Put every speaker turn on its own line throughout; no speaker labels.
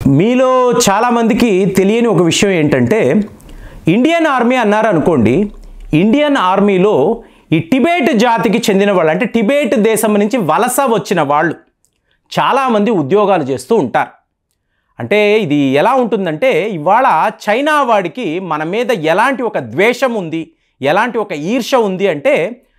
మీలో చాలామందికి తెలియని ఒక విషయం ఏంటంటే ఇండియన్ ఆర్మీ అన్నారు అనుకోండి. ఇండియన్ ఆర్మీలో ఈ టిబెట్ జాతికి చెందిన వాళ్ళు, అంటే టిబెట్ దేశం నుంచి వలస వచ్చిన వాళ్ళు చాలామంది ఉద్యోగాలు చేస్తూ ఉంటారు. అంటే ఇది ఎలా ఉంటుందంటే, ఇవాళ చైనా వాడికి మన మీద ఎలాంటి ఒక ద్వేషం ఉంది, ఎలాంటి ఒక ఈర్ష ఉంది అంటే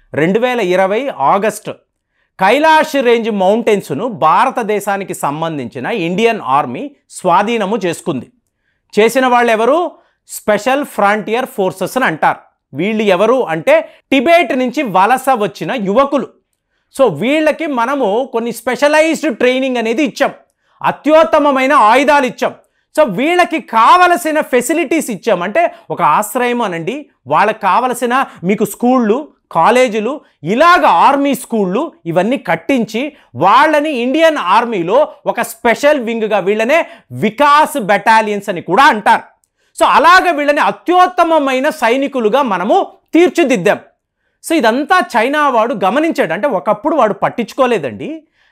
2020 ఆగస్టు కైలాష్ రేంజ్ మౌంటైన్స్ను భారతదేశానికి సంబంధించిన ఇండియన్ ఆర్మీ స్వాధీనము చేసుకుంది. చేసిన వాళ్ళు ఎవరు? స్పెషల్ ఫ్రాంటియర్ ఫోర్సెస్ అని అంటారు. వీళ్ళు ఎవరు అంటే టిబెట్ నుంచి వలస వచ్చిన యువకులు. సో వీళ్ళకి మనము కొన్ని స్పెషలైజ్డ్ ట్రైనింగ్ అనేది ఇచ్చాం, అత్యుత్తమమైన ఆయుధాలు ఇచ్చాం. సో వీళ్ళకి కావలసిన ఫెసిలిటీస్ ఇచ్చాం. అంటే ఒక ఆశ్రయం అనండి, వాళ్ళకి కావలసిన మీకు స్కూళ్ళు, కాలేజీలు, ఇలాగ ఆర్మీ స్కూళ్ళు ఇవన్నీ కట్టించి వాళ్ళని ఇండియన్ ఆర్మీలో ఒక స్పెషల్ వింగ్గా, వీళ్ళనే వికాస్ బెటాలియన్స్ అని కూడా అంటారు. సో అలాగ వీళ్ళని అత్యుత్తమమైన సైనికులుగా మనము తీర్చిదిద్దాం. సో ఇదంతా చైనా వాడు గమనించాడు. అంటే ఒకప్పుడు వాడు పట్టించుకోలేదండి.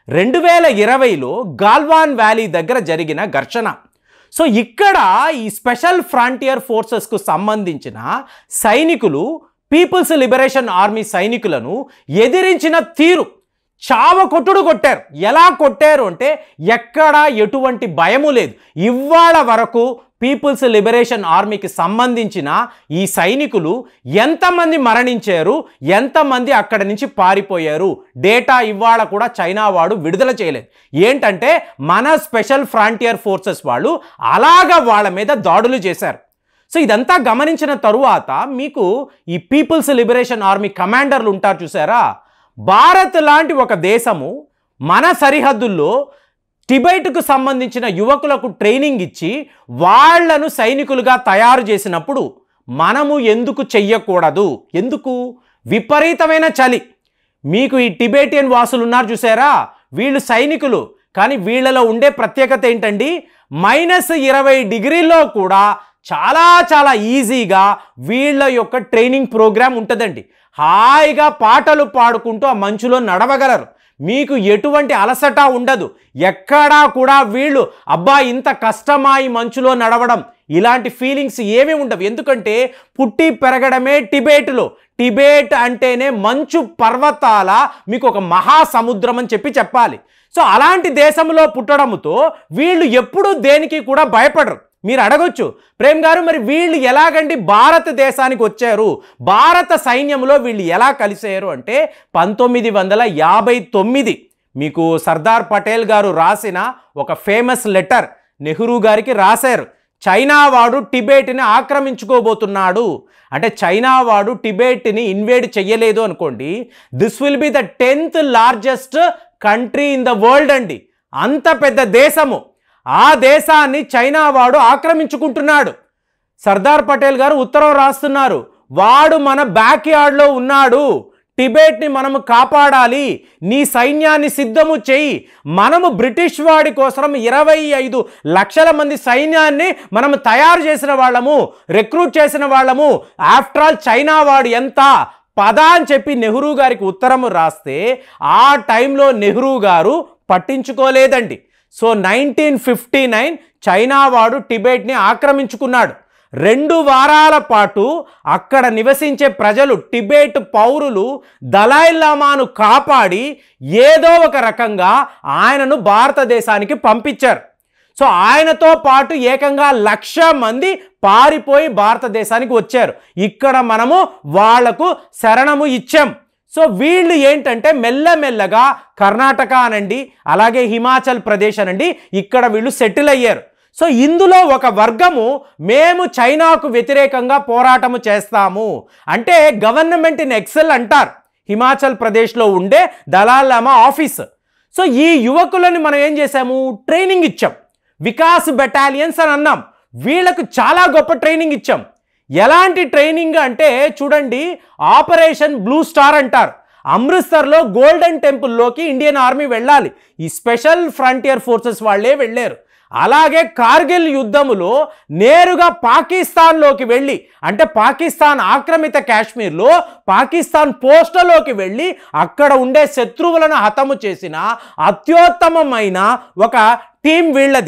2020లో గాల్వాన్ వ్యాలీ దగ్గర జరిగిన ఘర్షణ. సో ఇక్కడ ఈ స్పెషల్ ఫ్రాంటియర్ ఫోర్సెస్కు సంబంధించిన సైనికులు పీపుల్స్ లిబరేషన్ ఆర్మీ సైనికులను ఎదిరించిన తీరు చావ కొట్టుడు కొట్టారు. ఎలా కొట్టారు అంటే ఎక్కడా ఎటువంటి భయము లేదు. ఇవాళ వరకు పీపుల్స్ లిబరేషన్ ఆర్మీకి సంబంధించిన ఈ సైనికులు ఎంతమంది మరణించారు, ఎంతమంది అక్కడ నుంచి పారిపోయారు, డేటా ఇవాళ కూడా చైనా వాడు విడుదల చేయలేదు. ఏంటంటే మన స్పెషల్ ఫ్రాంటియర్ ఫోర్సెస్ వాళ్ళు అలాగా వాళ్ళ మీద దాడులు చేశారు. సో ఇదంతా గమనించిన తరువాత మీకు ఈ పీపుల్స్ లిబరేషన్ ఆర్మీ కమాండర్లు ఉంటారు చూసారా, భారత్ లాంటి ఒక దేశము మన సరిహద్దుల్లో టిబెట్కు సంబంధించిన యువకులకు ట్రైనింగ్ ఇచ్చి వాళ్లను సైనికులుగా తయారు చేసినప్పుడు మనము ఎందుకు చెయ్యకూడదు? ఎందుకు? విపరీతమైన చలి. మీకు ఈ టిబెటియన్ వాసులు ఉన్నారు చూసారా, వీళ్ళు సైనికులు, కానీ వీళ్ళలో ఉండే ప్రత్యేకత ఏంటండి, -20 డిగ్రీల్లో కూడా చాలా ఈజీగా వీళ్ళ యొక్క ట్రైనింగ్ ప్రోగ్రామ్ ఉంటుందండి. హాయిగా పాటలు పాడుకుంటూ ఆ మంచులో నడవగలరు. మీకు ఎటువంటి అలసట ఉండదు. ఎక్కడా కూడా వీళ్ళు అబ్బా ఇంత కష్టమా ఈ మంచులో నడవడం, ఇలాంటి ఫీలింగ్స్ ఏమీ ఉండవు. ఎందుకంటే పుట్టి పెరగడమే టిబెట్లో. టిబెట్ అంటేనే మంచు పర్వతాల మీకు ఒక మహాసముద్రం అని చెప్పాలి. సో అలాంటి దేశంలో పుట్టడంతో వీళ్ళు ఎప్పుడూ దేనికి కూడా భయపడరు. మీరు అడగొచ్చు, ప్రేమ్ గారు మరి వీళ్ళు ఎలాగండి భారతదేశానికి వచ్చారు, భారత సైన్యంలో వీళ్ళు ఎలా కలిసారు అంటే 1959 మీకు సర్దార్ పటేల్ గారు రాసిన ఒక ఫేమస్ లెటర్ నెహ్రూ గారికి రాశారు. చైనా వాడు టిబెట్ని ఆక్రమించుకోబోతున్నాడు అంటే, చైనా వాడు టిబెట్ని ఇన్వేడ్ చెయ్యలేదు అనుకోండి, this will be the 10th largest country in the world అండి. అంత పెద్ద దేశము, ఆ దేశాన్ని చైనా వాడు ఆక్రమించుకుంటున్నాడు. సర్దార్ పటేల్ గారు ఉత్తరం రాస్తున్నారు, వాడు మన బ్యాక్ యార్డ్లో ఉన్నాడు, టిబెట్ని మనము కాపాడాలి, నీ సైన్యాన్ని సిద్ధము చేయి. మనము బ్రిటిష్ వాడి కోసం 25 లక్షల మంది సైన్యాన్ని మనము తయారు చేసిన వాళ్ళము, రిక్రూట్ చేసిన వాళ్ళము. ఆఫ్టర్ ఆల్ చైనా వాడు ఎంత పదా అని చెప్పి నెహ్రూ గారికి ఉత్తరము రాస్తే ఆ టైంలో నెహ్రూ గారు పట్టించుకోలేదండి. సో 1959 చైనా వాడు టిబెట్ని ఆక్రమించుకున్నాడు. 2 వారాల పాటు అక్కడ నివసించే ప్రజలు, టిబెట్ పౌరులు దలైలామాను కాపాడి ఏదో ఒక రకంగా ఆయనను భారతదేశానికి పంపించారు. సో ఆయనతో పాటు ఏకంగా 1,00,000 మంది పారిపోయి భారతదేశానికి వచ్చారు. ఇక్కడ మనము వాళ్లకు శరణము ఇచ్చాం. సో వీళ్ళు ఏంటంటే మెల్లమెల్లగా కర్ణాటక అనండి, అలాగే హిమాచల్ ప్రదేశ్ అనండి, ఇక్కడ వీళ్ళు సెటిల్ అయ్యారు. సో ఇందులో ఒక వర్గము మేము చైనాకు వ్యతిరేకంగా పోరాటము చేస్తాము అంటే గవర్నమెంట్ ఇన్ ఎక్సెల్ అంటారు హిమాచల్ ప్రదేశ్లో ఉండే దలాల్ లామా ఆఫీస్. సో ఈ యువకులను మనం ఏం చేసాము, ట్రైనింగ్ ఇచ్చాం, వికాస్ బెటాలియన్స్ అని అన్నాం. వీళ్ళకు చాలా గొప్ప ట్రైనింగ్ ఇచ్చాం. ఎలాంటి ట్రైనింగ్ అంటే చూడండి, ఆపరేషన్ బ్లూ స్టార్ అంటారు. అమృత్సర్లో గోల్డెన్ టెంపుల్లోకి ఇండియన్ ఆర్మీ వెళ్ళాలి, ఈ స్పెషల్ ఫ్రంటియర్ ఫోర్సెస్ వాళ్ళే వెళ్ళారు. అలాగే కార్గిల్ యుద్ధములో నేరుగా పాకిస్తాన్లోకి వెళ్ళి, అంటే పాకిస్తాన్ ఆక్రమిత కాశ్మీర్లో పాకిస్తాన్ పోస్టులోకి వెళ్ళి అక్కడ ఉండే శత్రువులను హతము చేసిన అత్యుత్తమమైన ఒక టీం వీళ్ళది.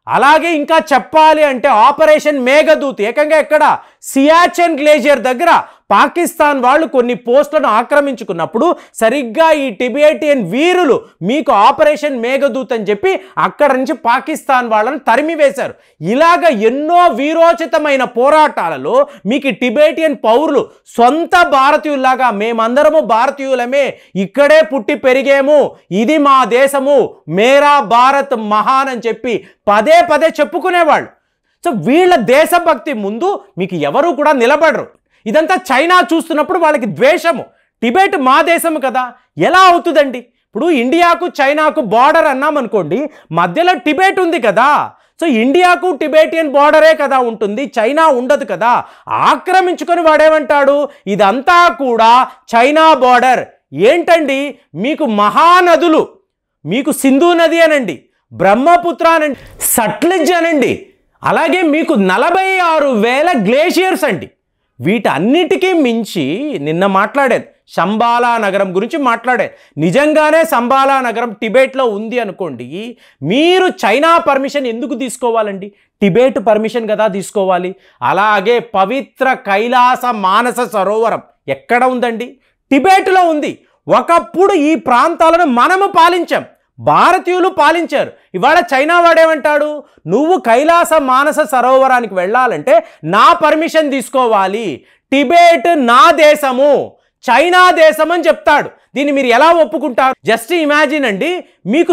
అలాగే ఇంకా చెప్పాలి అంటే ఆపరేషన్ మేఘదూత్ ఏకంగా ఎక్కడ సియాచెన్ గ్లేజియర్ దగ్గర పాకిస్తాన్ వాళ్ళు కొన్ని పోస్టులను ఆక్రమించుకున్నప్పుడు సరిగ్గా ఈ టిబెటియన్ వీరులు మీకు ఆపరేషన్ మేఘదూత్ అని చెప్పి అక్కడ నుంచి పాకిస్తాన్ వాళ్ళని తరిమివేశారు. ఇలాగ ఎన్నో వీరోచితమైన పోరాటాలలో మీకు టిబెటియన్ పౌరులు సొంత భారతీయుల్లాగా మేమందరము భారతీయులమే, ఇక్కడే పుట్టి పెరిగాము, ఇది మా దేశము, మేరా భారత్ మహాన్ అని చెప్పి పదే పదే చెప్పుకునేవాళ్ళు. సో వీళ్ళ దేశభక్తి ముందు మీకు ఎవరు కూడా నిలబడరు. ఇదంతా చైనా చూస్తున్నప్పుడు వాళ్ళకి ద్వేషము. టిబెట్ మా దేశము కదా, ఎలా అవుతుందండి? ఇప్పుడు ఇండియాకు చైనాకు బార్డర్ అన్నామనుకోండి, మధ్యలో టిబెట్ ఉంది కదా. సో ఇండియాకు టిబెటియన్ బార్డరే కదా ఉంటుంది, చైనా ఉండదు కదా. ఆక్రమించుకొని వాడేమంటాడు, ఇదంతా కూడా చైనా బార్డర్. ఏంటండి మీకు మహానదులు, మీకు సింధు నది అనండి, బ్రహ్మపుత్ర అనండి, సట్లెజ్ అనండి, అలాగే మీకు 46,000 గ్లేషియర్స్ అండి. వీటన్నిటికీ మించి నిన్న మాట్లాడాను శంబాలా నగరం గురించి మాట్లాడాను. నిజంగానే శంబాలా నగరం టిబెట్లో ఉంది అనుకోండి, మీరు చైనా పర్మిషన్ ఎందుకు తీసుకోవాలండి? టిబెట్ పర్మిషన్ కదా తీసుకోవాలి. అలాగే పవిత్ర కైలాస మానస సరోవరం ఎక్కడ ఉందండి? టిబెట్లో ఉంది. ఒకప్పుడు ఈ ప్రాంతాలను మనము పాలించాం, భారతీయులు పాలించారు. ఇవాళ చైనా వాడేమంటాడు, నువ్వు కైలాస మానస సరోవరానికి వెళ్ళాలంటే నా పర్మిషన్ తీసుకోవాలి, టిబెట్ నా దేశము, చైనా దేశం అని చెప్తాడు. దీన్ని మీరు ఎలా ఒప్పుకుంటారు? జస్ట్ ఇమాజిన్ అండి, మీకు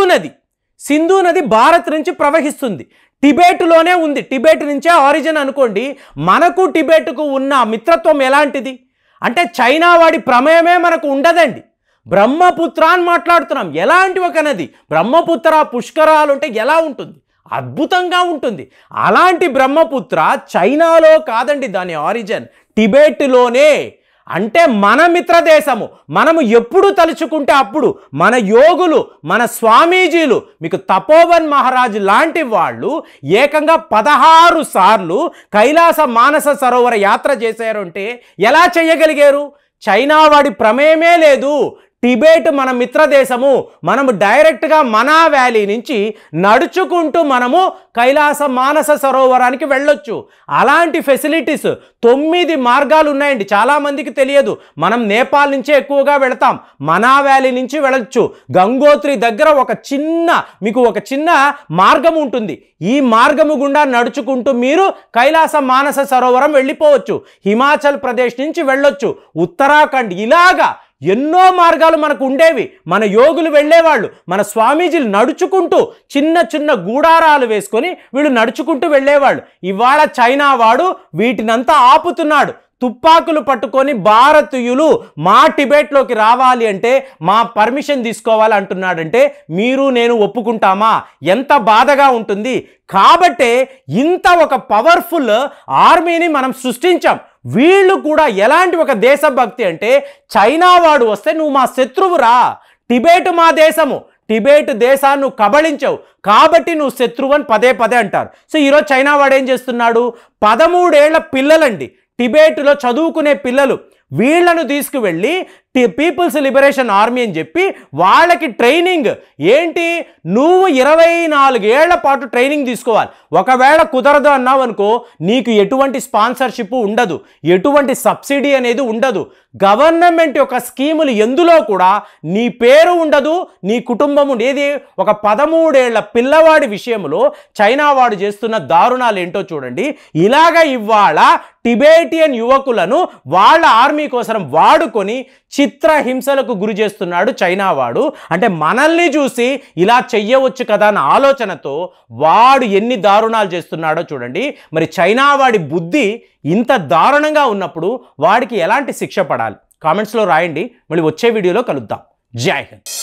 సింధు నది భారత్ నుంచి ప్రవహిస్తుంది, టిబెట్లోనే ఉంది, టిబెట్ నుంచే ఆరిజిన్ అనుకోండి. మనకు టిబెట్కు ఉన్న మిత్రత్వం ఎలాంటిది అంటే చైనా వాడి ప్రమేయమే మనకు ఉండదండి. బ్రహ్మపుత్ర అని మాట్లాడుతున్నాం, ఎలాంటి ఒక నది, బ్రహ్మపుత్ర పుష్కరాలు ఉంటే ఎలా ఉంటుంది? అద్భుతంగా ఉంటుంది. అలాంటి బ్రహ్మపుత్ర చైనాలో కాదండి, దాని ఆరిజిన్ టిబెట్లోనే. అంటే మన మిత్రదేశము. మనము ఎప్పుడు తలుచుకుంటే అప్పుడు మన యోగులు, మన స్వామీజీలు, మీకు తపోవన్ మహారాజ్ లాంటి వాళ్ళు ఏకంగా 16 సార్లు కైలాస మానస సరోవర యాత్ర చేశారు. అంటే ఎలా చేయగలిగారు? చైనా వాడి ప్రమేయమే లేదు, టిబెట్ మన మిత్రదేశము. మనము డైరెక్ట్గా మనా వ్యాలీ నుంచి నడుచుకుంటూ మనము కైలాస మానస సరోవరానికి వెళ్ళొచ్చు. అలాంటి ఫెసిలిటీస్ 9 మార్గాలు ఉన్నాయండి. చాలామందికి తెలియదు. మనం నేపాల్ నుంచే ఎక్కువగా వెళతాం, మనా వ్యాలీ నుంచి వెళ్ళొచ్చు. గంగోత్రి దగ్గర మీకు ఒక చిన్న మార్గం ఉంటుంది. ఈ మార్గము గుండా నడుచుకుంటూ మీరు కైలాస మానస సరోవరం వెళ్ళిపోవచ్చు. హిమాచల్ ప్రదేశ్ నుంచి వెళ్ళొచ్చు, ఉత్తరాఖండ్, ఇలాగా ఎన్నో మార్గాలు మనకు ఉండేవి. మన యోగులు వెళ్ళేవాళ్ళు, మన స్వామీజీలు నడుచుకుంటూ చిన్న చిన్న గూడారాలు వేసుకొని వీళ్ళు నడుచుకుంటూ వెళ్ళేవాళ్ళు. ఇవాళ చైనా వాడు వీటినంతా ఆపుతున్నాడు. తుపాకులు పట్టుకొని భారతీయులు మా టిబెట్లోకి రావాలి అంటే మా పర్మిషన్ తీసుకోవాలి అంటున్నాడంటే మీరు నేను ఒప్పుకుంటామా? ఎంత బాధగా ఉంటుంది. కాబట్టే ఇంత ఒక పవర్ఫుల్ ఆర్మీని మనం సృష్టించాం. వీళ్ళు కూడా ఎలాంటి ఒక దేశభక్తి అంటే చైనా వాడు వస్తే నువ్వు మా శత్రువురా, టిబెట్ మా దేశము, టిబెట్ దేశాన్ని నువ్వు కబళించావు కాబట్టి నువ్వు శత్రువు అని పదే పదే అంటారు. సో ఈరోజు చైనా వాడు ఏం చేస్తున్నాడు? 13 ఏళ్ల పిల్లలండి, టిబెట్లో చదువుకునే పిల్లలు, వీళ్లను తీసుకువెళ్ళి పీపుల్స్ లిబరేషన్ ఆర్మీ అని చెప్పి వాళ్ళకి ట్రైనింగ్ ఏంటి, నువ్వు 24 ఏళ్ల పాటు ట్రైనింగ్ తీసుకోవాలి. ఒకవేళ కుదరదు అన్నావు అనుకో, నీకు ఎటువంటి స్పాన్సర్షిప్ ఉండదు, ఎటువంటి సబ్సిడీ అనేది ఉండదు. గవర్నమెంట్ యొక్క స్కీములు ఎందులో కూడా నీ పేరు ఉండదు, నీ కుటుంబం ఉండేది. ఒక 13 ఏళ్ల పిల్లవాడి విషయంలో చైనా వాడు చేస్తున్న దారుణాలు ఏంటో చూడండి. ఇలాగ ఇవాళ టిబెటియన్ యువకులను వాళ్ళ ఆర్మీ కోసం వాడుకొని చిత్రహింసలకు గురి చేస్తున్నాడు చైనా వాడు. అంటే మనల్ని చూసి ఇలా చెయ్యవచ్చు కదా అన్న ఆలోచనతో వాడు ఎన్ని దారుణాలు చేస్తున్నాడో చూడండి. మరి చైనా వాడి బుద్ధి ఇంత దారుణంగా ఉన్నప్పుడు వాడికి ఎలాంటి శిక్ష పడాలి? కామెంట్స్లో రాయండి. మళ్ళీ వచ్చే వీడియోలో కలుద్దాం. జై హింద్.